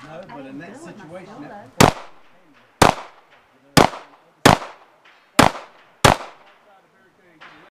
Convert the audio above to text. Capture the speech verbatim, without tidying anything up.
No, but in that doing my situation, school, that though.